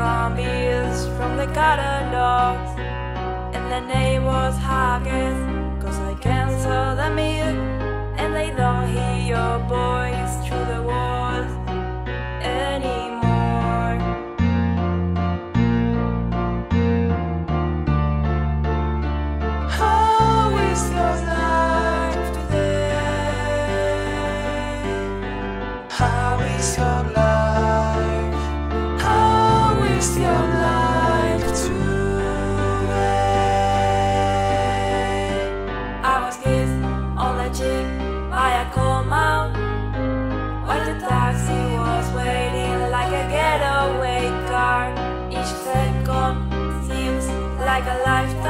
zombies from the catalogs, and the name was Haggis, cause I cancel the meal, and they don't hear your voice through the walls anymore. How is your life today? How is your life? How is your life today? I was kissed on the cheek by a cold mouth while the taxi was waiting like a getaway car. Each second seems like a lifetime.